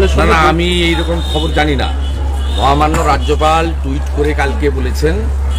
রাজ্যপালের সঙ্গে? না, আমি এইরকম খবর জানি না। মহামান্য রাজ্যপাল টুইট করে কালকে বলেছেন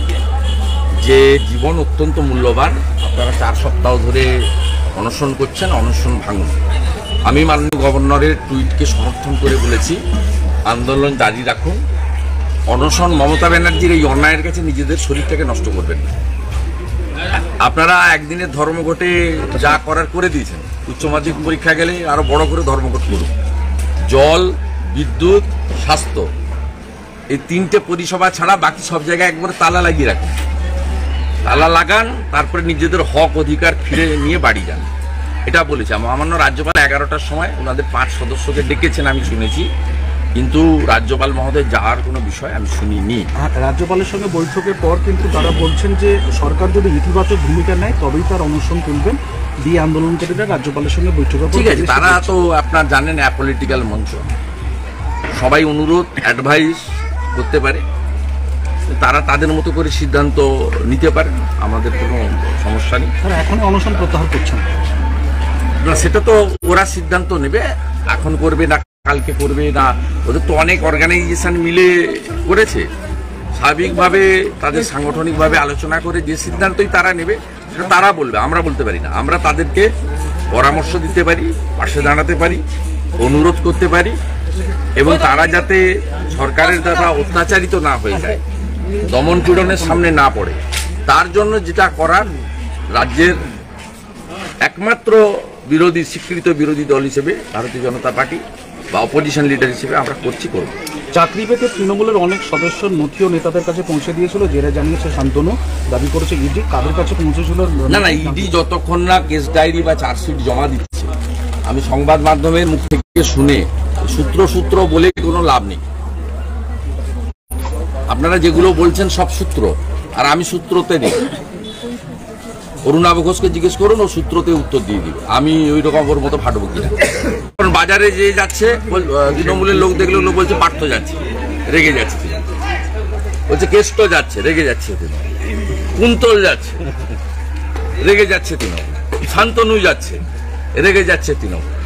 যে জীবন অত্যন্ত মূল্যবান, আপনারা 4 সপ্তাহ ধরে অনশন করছেন, অনশন ভাঙুন। আমি মাননীয় গভর্নরের টুইটকে সমর্থন করে বলেছি আন্দোলন জারি রাখুন। অনশন মমতা ব্যানার্জির এই অন্যায়ের কাছে নিজেদের শরীরটাকে নষ্ট করবেন না। আপনারা একদিনের ধর্মঘটে যা করার করে দিয়েছেন, উচ্চ মাধ্যমিক পরীক্ষা গেলে আরো বড় করে ধর্মঘট করুন। জল, বিদ্যুৎ, স্বাস্থ্য, এই 3টে পরিষেবা ছাড়া বাকি সব জায়গায় একবারে তালা লাগিয়ে রাখুন। তালা লাগান, তারপরে নিজেদের হক অধিকার ফিরে নিয়ে বাড়ি যান। এটা বলেছে মহামান্য রাজ্যপাল। 11টার সময় ওনাদের 5 সদস্যকে ডেকেছেন আমি শুনেছি, কিন্তু রাজ্যপাল মহোদয় যাওয়ার কোনো বিষয় আমি শুনিনি। রাজ্যপালের সঙ্গে বৈঠকের পর কিন্তু তারা বলছেন যে সরকার যদি ইতিবাচক ভূমিকা নেয় তবেই তার অনশন তুলবেন। দিয়ে আন্দোলনকারীরা রাজ্যপালের সঙ্গে বৈঠকে ঠিক আছে, তারা তো আপনার জানেন অ্যাপলিটিক্যাল মঞ্চ, সবাই অনুরোধ অ্যাডভাইস করতে পারে, তারা তাদের মতো করে সিদ্ধান্ত নিতে পারে, আমাদের কোনো সমস্যা নেই। তারা এখন অনশন প্রত্যাহার করছেন না, সেটা তো ওরা সিদ্ধান্ত নেবে, এখন করবে না কালকে করবে না। ওদের তো অনেক অর্গানাইজেশন মিলে করেছে, স্বাভাবিকভাবে তাদের সাংগঠনিকভাবে আলোচনা করে যে সিদ্ধান্তই তারা নেবে সেটা তারা বলবে, আমরা বলতে পারি না। আমরা তাদেরকে পরামর্শ দিতে পারি, পাশে দাঁড়াতে পারি, অনুরোধ করতে পারি, এবং তারা যাতে সরকারের দ্বারা অত্যাচারিত না হয়ে যায়, দমন পীড়নের সামনে না পড়ে, তার জন্য যেটা করার রাজ্যের একমাত্র বিরোধী স্বীকৃত বিরোধী দল হিসেবে ভারতীয় জনতা পার্টি বা অপোজিশন লিডার হিসেবে আমরা করব। চাকরি পেতে তৃণমূলের অনেক সদস্য নথি ও নেতাদের কাছে পৌঁছে দিয়েছিল, যেটা জানিয়েছে শান্তনু। দাবি করেছে ইডি। কাদের কাছে পৌঁছেছিল? না, ইডি যতক্ষণ না কেস ডায়েরি বা চার্জশিট জমা দিচ্ছে, আমি সংবাদ মাধ্যমের মুখ থেকে শুনে সূত্র বলে কোনো লাভ নেই। আপনারা যেগুলো বলছেন সব সূত্র, আর আমি সূত্রতে নেই। অরুণাভ ঘোষকে জিজ্ঞেস করুন, ও সূত্রতে উত্তর দিয়ে দিবে। আমি ওই রকম ওর মতো ফাটবো কিনা। কারণ বাজারে যে যাচ্ছে, তৃণমূলের লোক দেখলে লোক বলছে পার্থ যাচ্ছে, রেগে যাচ্ছে। বলছে কেষ্ট যাচ্ছে, রেগে যাচ্ছে। কুন্তল যাচ্ছে, রেগে যাচ্ছে তৃণমূল। শান্তনু যাচ্ছে, রেগে যাচ্ছে তৃণমূল।